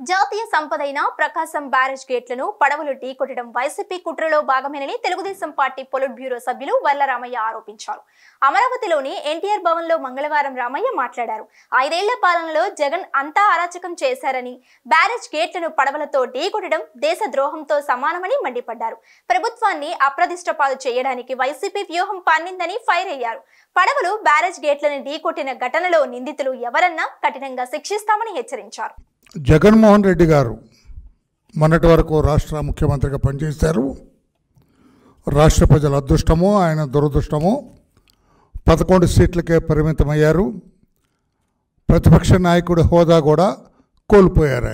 జాతీయ సంపదైన ప్రకాశం బ్యారేజ్ గేట్లను పడవలు ఢీకొట్టడం వైసీపీ కుట్రలో భాగమేనని తెలుగుదేశం పార్టీ పొలిట్ బ్యూరో సభ్యులు వర్ల రామయ్య ఆరోపించారు. అమరావతిలోని ఎన్టీఆర్ భవన్ లో మంగళవారం రామయ్య మాట్లాడారు. 5 ఏళ్ల పాలనలో జగన్ అంతా అరాచకం చేశారని, బ్యారేజ్ గేట్లను పడవలతో ఢీకొట్టడం దేశ ద్రోహంతో సమానమని మండిపడ్డారు. ప్రభుత్వాన్ని అప్రదిష్టపాలు చేయడానికి వైసీపీ వ్యూహం పన్నిందని ఫైర్ అయ్యారు. పడవలు బ్యారేజ్ గేట్లను ఢీకొట్టిన ఘటనలో నిందితులు ఎవరన్నా కఠినంగా శిక్షిస్తామని హెచ్చరించారు. జగన్మోహన్ రెడ్డి గారు మొన్నటి వరకు రాష్ట్ర ముఖ్యమంత్రిగా పనిచేశారు. రాష్ట్ర ప్రజల అదృష్టమో ఆయన దురదృష్టమో 11 సీట్లకే పరిమితమయ్యారు. ప్రతిపక్ష నాయకుడి హోదా కూడా కోల్పోయారు.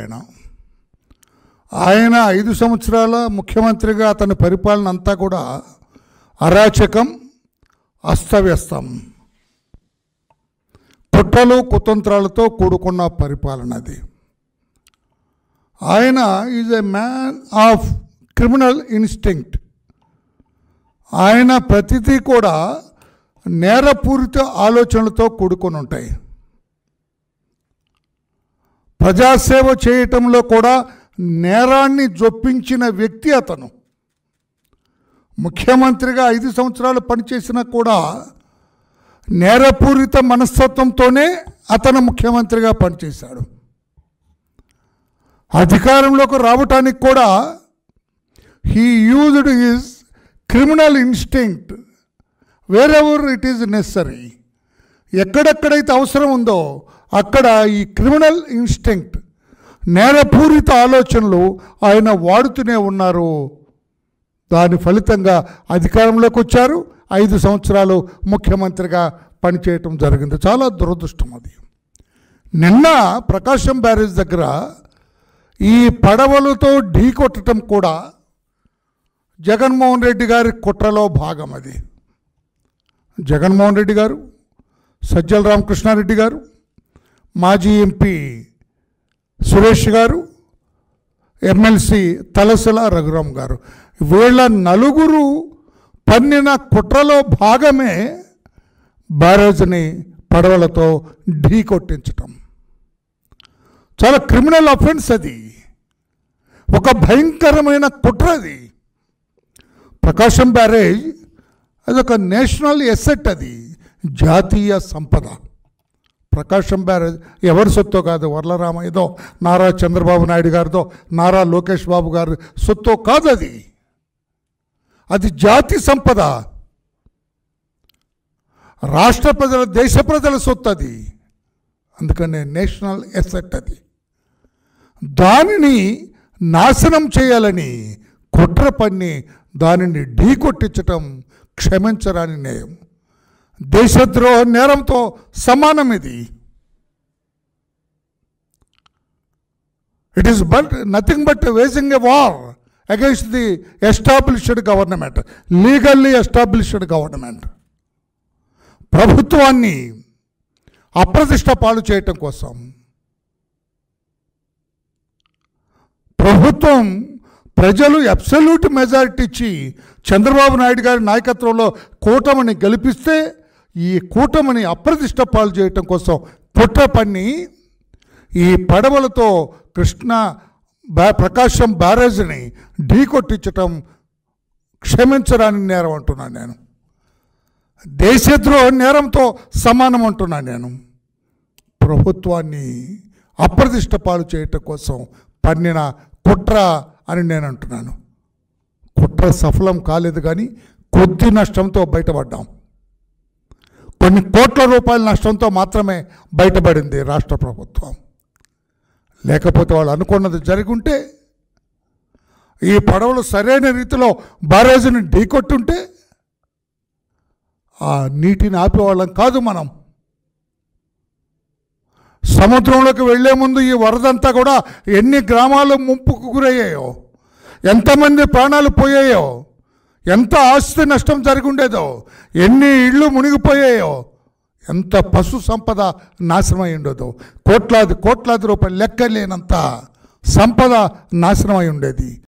ఆయన 5 సంవత్సరాల ముఖ్యమంత్రిగా అతని పరిపాలన అంతా కూడా అరాచకం, అస్తవ్యస్తం, కుట్రలు కుతంత్రాలతో కూడుకున్న పరిపాలన అది. ఆయన is a man of criminal instinct. ఆయన ప్రతిదీ కూడా నేరపూరిత ఆలోచనలతో కూడుకొని ఉంటాయి. ప్రజాసేవ చేయటంలో కూడా నేరాన్ని జొప్పించిన వ్యక్తి అతను. ముఖ్యమంత్రిగా 5 సంవత్సరాలు పనిచేసినా కూడా నేరపూరిత మనస్తత్వంతోనే అతను ముఖ్యమంత్రిగా పనిచేశాడు. అధికారంలోకి రావటానికి కూడా he used his criminal instinct wherever it is necessary. ఎక్కడెక్కడైతే అవసరం ఉందో అక్కడ ఈ క్రిమినల్ ఇన్స్టింక్ట్, నేరపూరిత ఆలోచనలు ఆయన వాడుతూనే ఉన్నారు. దాని ఫలితంగా అధికారంలోకి వచ్చారు. 5 సంవత్సరాలు ముఖ్యమంత్రిగా పనిచేయటం జరిగింది. చాలా దురదృష్టం అది. నిన్న ప్రకాశం బ్యారేజ్ దగ్గర ఈ పడవలతో ఢీకొట్టడం కూడా జగన్మోహన్ రెడ్డి గారి కుట్రలో భాగం అది. జగన్మోహన్ రెడ్డి గారు, సజ్జల రామకృష్ణారెడ్డి గారు, మాజీ ఎంపీ సురేష్ గారు, ఎమ్మెల్సీ తలసల రఘురామ్ గారు, వీళ్ళ నలుగురు పన్నిన కుట్రలో భాగమే బ్యారేజ్ని పడవలతో ఢీకొట్టించటం. చాలా క్రిమినల్ అఫెన్స్ అది. ఒక భయంకరమైన కుట్ర అది. ప్రకాశం బ్యారేజ్ అదొక నేషనల్ ఎసెట్, అది జాతీయ సంపద. ప్రకాశం బ్యారేజ్ ఎవరి సొత్తో కాదు, వర్ల రామయ్యదో, నారా చంద్రబాబు నాయుడు గారిదో, నారా లోకేష్ బాబు గారి సొత్తో కాదు. అది జాతి సంపద, రాష్ట్ర ప్రజల, దేశ ప్రజల సొత్తు అది. అందుకనే నేషనల్ ఎసెట్ అది. దానిని నాశనం చేయాలని కుట్ర పన్ని దానిని ఢీకొట్టించటం క్షమించరాని నేరం. దేశద్రోహ నేరంతో సమానం ఇది. It is but nothing but waging a war against the established government, legally established government. ప్రభుత్వాన్ని అప్రతిష్ట పాలు చేయటం కోసం ప్రభుత్వం, ప్రజలు అబ్సల్యూట్ మెజారిటీ ఇచ్చి చంద్రబాబు నాయుడు గారి నాయకత్వంలో కూటమిని గెలిపిస్తే ఈ కూటమిని అప్రతిష్ట పాలు చేయటం కోసం కుట్ర పన్ని ఈ పడవలతో ప్రకాశం బ్యారేజ్ని ఢీకొట్టించటం క్షమించరాని నేరం అంటున్నాను నేను. దేశద్రోహ నేరంతో సమానం అంటున్నాను నేను. ప్రభుత్వాన్ని అప్రతిష్ట పాలు చేయటం కోసం పన్నిన కుట్ర అని నేను అంటున్నాను. కుట్ర సఫలం కాలేదు, కానీ కొద్ది నష్టంతో బయటపడ్డాం. కొన్ని కోట్ల రూపాయల నష్టంతో మాత్రమే బయటపడింది రాష్ట్ర ప్రభుత్వం. లేకపోతే వాళ్ళు అనుకున్నది జరిగి ఉంటే, ఈ పడవలు సరైన రీతిలో బ్యారేజ్ని ఢీకొట్టుంటే ఆ నీటిని ఆపేవాళ్ళం కాదు మనం. సముద్రంలోకి వెళ్లే ముందు ఈ వరదంతా కూడా ఎన్ని గ్రామాలు ముంపుకు గురయ్యాయో, ఎంతమంది ప్రాణాలు పోయాయో, ఎంత ఆస్తి నష్టం జరిగి ఉండేదో, ఎన్ని ఇళ్ళు మునిగిపోయాయో, ఎంత పశు సంపద నాశనమై ఉండేదో, కోట్లాది రూపాయలు లెక్కలేనంత సంపద నాశనమై ఉండేది.